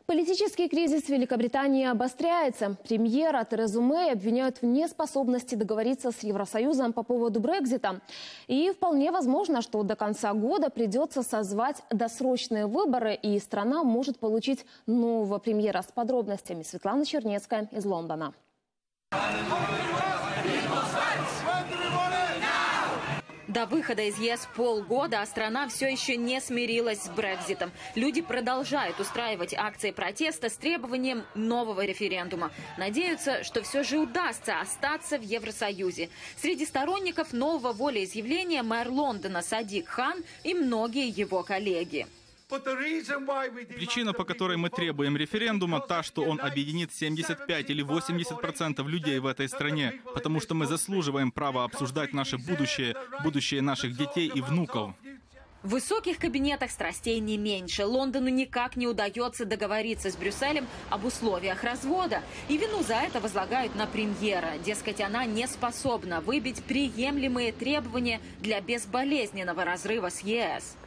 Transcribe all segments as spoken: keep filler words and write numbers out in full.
Политический кризис в Великобритании обостряется. Премьера Терезу Мэй обвиняют в неспособности договориться с Евросоюзом по поводу Брексита. И вполне возможно, что до конца года придется созвать досрочные выборы, и страна может получить нового премьера. С подробностями Светлана Чернецкая из Лондона. До выхода из ЕС полгода, а страна все еще не смирилась с Брекситом. Люди продолжают устраивать акции протеста с требованием нового референдума. Надеются, что все же удастся остаться в Евросоюзе. Среди сторонников нового волеизъявления мэр Лондона Садик Хан и многие его коллеги. Причина, по которой мы требуем референдума, та, что он объединит семьдесят пять или восемьдесят процентов людей в этой стране, потому что мы заслуживаем права обсуждать наше будущее, будущее наших детей и внуков. В высоких кабинетах страстей не меньше. Лондону никак не удается договориться с Брюсселем об условиях развода. И вину за это возлагают на премьера. Дескать, она не способна выбить приемлемые требования для безболезненного разрыва с ЕС.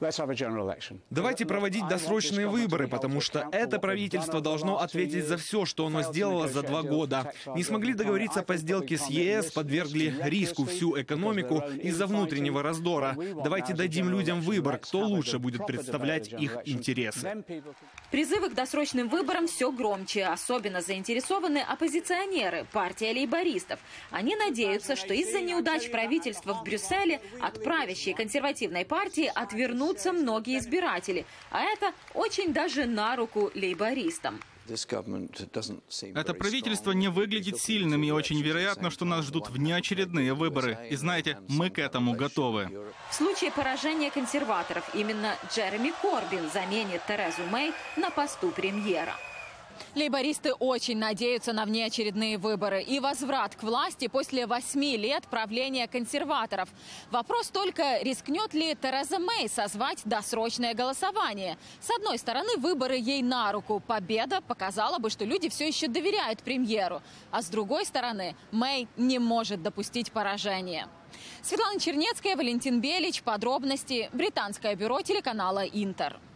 Давайте проводить досрочные выборы, потому что это правительство должно ответить за все, что оно сделало за два года. Не смогли договориться по сделке с ЕС, подвергли риску всю экономику из-за внутреннего раздора. Давайте дадим людям выбор, кто лучше будет представлять их интересы. Призывы к досрочным выборам все громче. Особенно заинтересованы оппозиционеры, партия лейбористов. Они надеются, что из-за неудач правительства в Брюсселе от правящей консервативной партии отвернутся многие избиратели, а это очень даже на руку лейбористам. Это правительство не выглядит сильным, и очень вероятно, что нас ждут внеочередные выборы. И знаете, мы к этому готовы. В случае поражения консерваторов именно Джереми Корбин заменит Терезу Мэй на посту премьера. Лейбористы очень надеются на внеочередные выборы и возврат к власти после восьми лет правления консерваторов. Вопрос только, рискнет ли Тереза Мэй созвать досрочное голосование. С одной стороны, выборы ей на руку. Победа показала бы, что люди все еще доверяют премьеру. А с другой стороны, Мэй не может допустить поражения. Светлана Чернецкая, Валентин Белич. Подробности. Британское бюро телеканала «Интер».